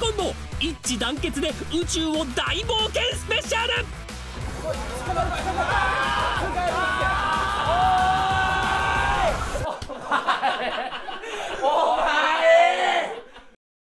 コンボ一致団結で宇宙を大冒険スペシャル。